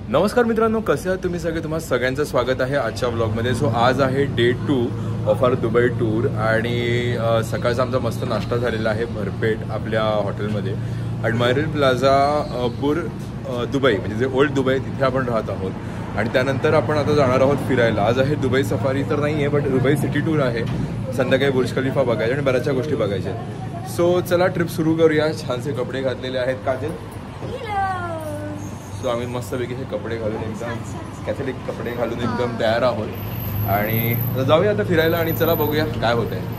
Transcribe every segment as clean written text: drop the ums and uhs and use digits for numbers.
नमस्कार मित्रांनो, कसे आहात तुम्ही सगळे? तुम्हाला सगळ्यांचं स्वागत आहे आजच्या व्लॉगमध्ये. सो आज आहे day 2 of our Dubai tour आणि सकाळचा आमचा मस्त नाश्ता झालेला आहे भरपेट आपल्या हॉटेलमध्ये अडमायरल प्लाझा दुबई, म्हणजे जे ओल्ड दुबई तिथे आपण राहत आहोत. आणि त्यानंतर आपण आता जाणार आहोत फिरायला. आज आहे दुबई सफारी तर नाही आहे, बट दुबई सिटी टूर आहे. संध्याकाळी बुर्ज खलिफा बघायचे आणि बऱ्याचशा गोष्टी बघायच्या. सो चला ट्रिप सुरू करूया. छानसे कपडे घातलेले आहेत काजल. सो आम्ही मस्तपैकी हे कपडे घालून एकदम कॅथलिक कपडे घालून एकदम तयार आहोत आणि जाऊया आता फिरायला. आणि चला बघूया काय होत आहे.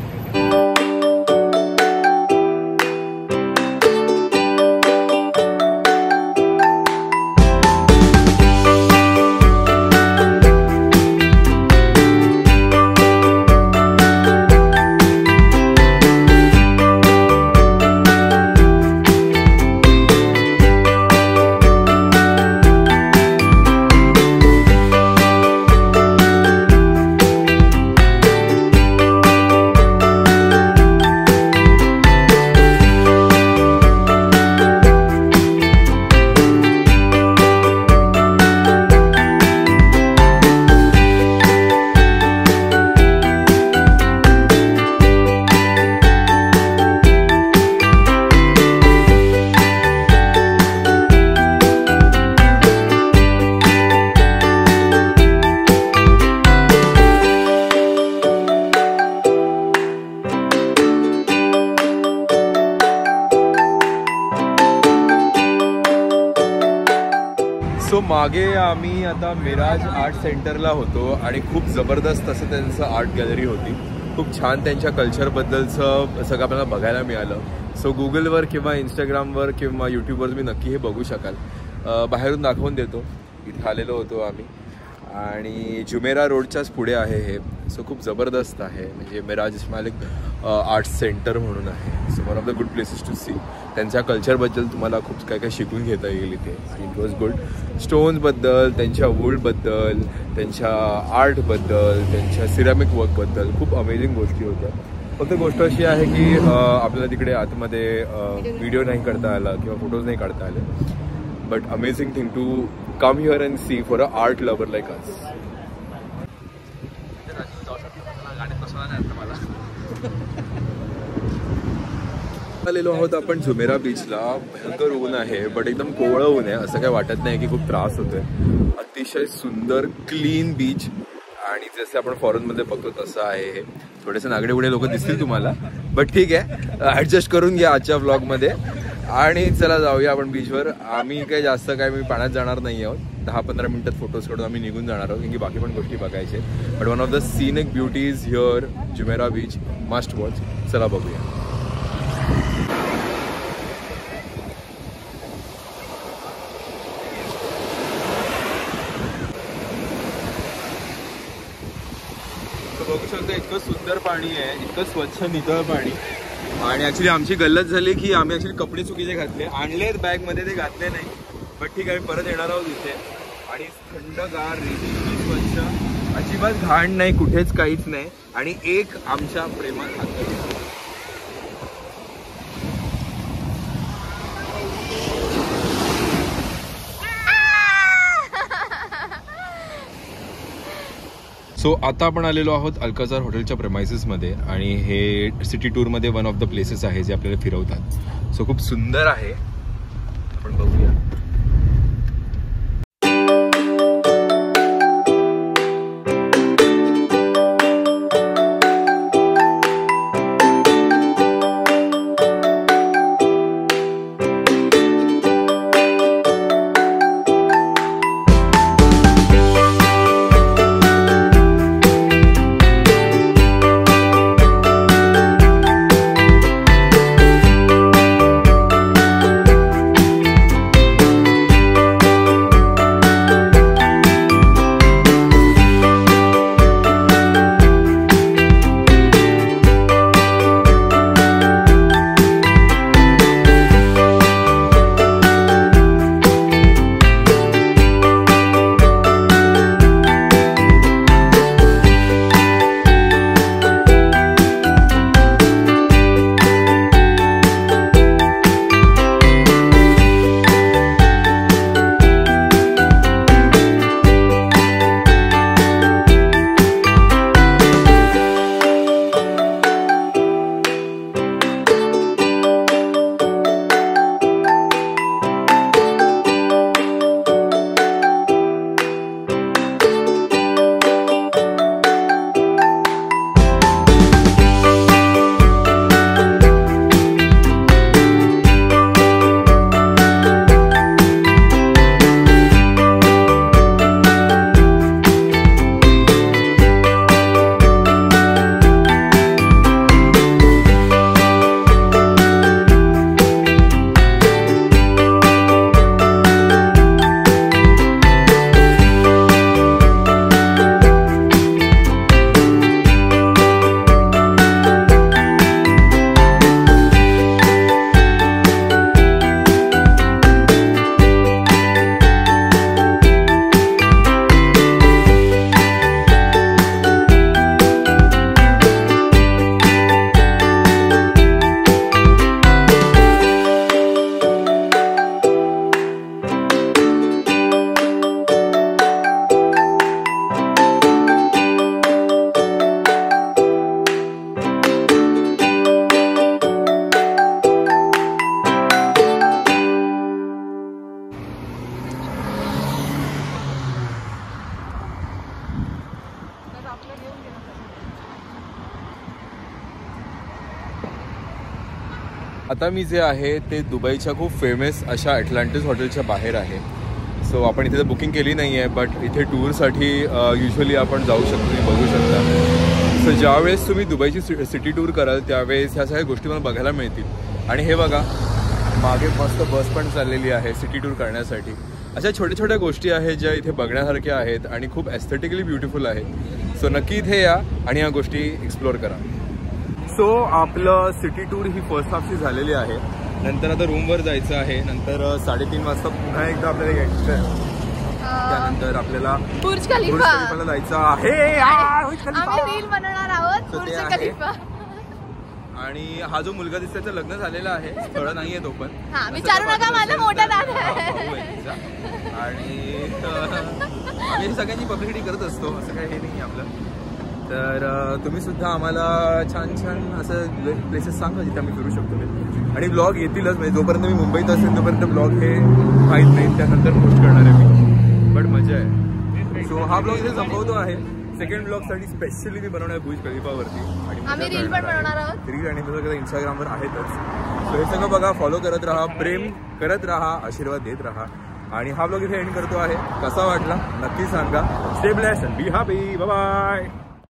सो मागे आम्ही आता मिराज आर्ट सेंटरला होतो आणि खूप जबरदस्त असं त्यांचं आर्ट गॅलरी होती. खूप छान त्यांच्या कल्चरबद्दलचं सगळं आपल्याला बघायला मिळालं. सो गुगलवर किंवा इंस्टाग्रामवर किंवा यूट्यूबवर तुम्ही नक्की हे बघू शकाल. बाहेरून दाखवून देतो. इथे आलेलो होतो आम्ही आणि जुमेरा रोडच्याच पुढे आहे हे. सो खूप जबरदस्त आहे, म्हणजे मिराज इस्माइल आर्ट सेंटर म्हणून आहे. So one of the good places to see. त्यांच्या कल्चरबद्दल तुम्हाला खूप काय काय शिकून घेता येईल इथे. It was good. स्टोन्सबद्दल, त्यांच्या वूडबद्दल, त्यांच्या आर्टबद्दल, त्यांच्या सिरॅमिक वर्कबद्दल खूप अमेझिंग गोष्टी होत्या. फक्त गोष्ट अशी आहे की आपल्याला तिकडे आतमध्ये व्हिडिओ नाही करता आला किंवा फोटोज नाही काढता आले. But amazing thing to come here and see for a art lover like us. आलेलो आहोत आपण जुमेरा बीचला. भयंकर ऊन आहे, बट एकदम कोवळं ऊन आहे. असं काय वाटत नाही की खूप त्रास होतोय. अतिशय सुंदर क्लीन बीच आणि जसे आपण फॉरेनमध्ये बघतो तसं आहे हे. थोडेसे नागडे बुडे लोक दिसतील तुम्हाला, बट ठीक आहे, ॲडजस्ट करून घ्या आजच्या व्लॉगमध्ये. आणि चला जाऊया आपण बीचवर. आम्ही काही जास्त काय मी पाण्यात जाणार नाही आहोत. 10-15 मिनिटात फोटोज काढून आम्ही निघून जाणार आहोत, कारण की बाकी पण गोष्टी बघायचे. But one of the scenic beauties here Jumeirah beach, must watch. चला बघूया. बघू शकता इतकं सुंदर पाणी आहे, इतकं स्वच्छ नितळ पाणी. आणि ॲक्च्युली आमची गल्लत झाली की आम्ही ॲक्च्युली कपडे चुकीचे घातले. आणलेत बॅगमध्ये, ते घातले नाही. बट ठीक आहे, परत येणार आहोत इथे. आणि थंडगार, रेती, स्वच्छ, अजिबात घाण नाही, कुठेच काहीच नाही. आणि एक आमच्या प्रेमात हात. सो आता आपण आलेलो आहोत अल्काझार हॉटेलच्या प्रेमाइसेसमध्ये आणि हे सिटी टूरमध्ये वन ऑफ द प्लेसेस आहे जे आपल्याला फिरवतात. सो खूप सुंदर आहे, आपण बघूया. आता मी जे आहे ते दुबईच्या खूप फेमस अशा अटलांटिस हॉटेलच्या बाहेर आहे. सो आपण इथे बुकिंग केली नाही आहे, बट इथे टूरसाठी युजली आपण जाऊ शकतो, तुम्ही बघू शकता. सो ज्यावेळेस तुम्ही दुबईची सिटी टूर कराल त्यावेळेस ह्या सगळ्या गोष्टी मला बघायला मिळतील. आणि हे बघा, मागे मस्त बस पण चाललेली आहे सिटी टूर करण्यासाठी. अशा छोट्या छोट्या गोष्टी आहेत ज्या इथे बघण्यासारख्या आहेत आणि खूप एस्थेटिकली ब्युटिफुल आहेत. सो नक्की इथे या आणि ह्या गोष्टी एक्सप्लोअर करा. सो आपलं सिटी टूर ही फर्स्ट हाफची झालेली आहे. नंतर आता रूमवर जायचं आहे. नंतर 3:30 वाजता पुन्हा एकदा आपल्याला यायचं. त्यानंतर आपल्याला बुर्ज खलिफाला जायचं आहे. आम्ही रील बनवणार आहोत बुर्ज खलिफा. आणि हा जो मुलगा दिसतो त्याचं लग्न झालेलं आहे, स्थळ नाहीये तो पण. विचारू नका, माझा मोठा दादा आणि आम्ही सगळ्यांची पब्लिसिटी करत असतो, असं काही हे नाही आपलं. तर तुम्ही सुद्धा आम्हाला छान छान असं प्लेसेस सांगा जिथे आम्ही फिरू शकतो. आणि ब्लॉग येतीलच, म्हणजे जोपर्यंत मी मुंबईत असेल तोपर्यंत ब्लॉग हे माहीत नाही, त्यानंतर पोस्ट करणार आहे मी. बट मजा आहे. सो हा ब्लॉग इथे संपवतो आहे. सेकंड ब्लॉगसाठी स्पेशली मी बनवणार आहे बुर्ज खलिफावरती. आणि आम्ही रील पण बनवणार आहोत. रील आणि सगळं इंस्टाग्रामवर आहेतच. सो हे सगळं बघा, फॉलो करत राहा, प्रेम करत राहा, आशीर्वाद देत राहा. आणि हा ब्लॉग इथे एंड करतो आहे. कसा वाटला नक्की सांगा. Stay blessed and be happy. Bye bye.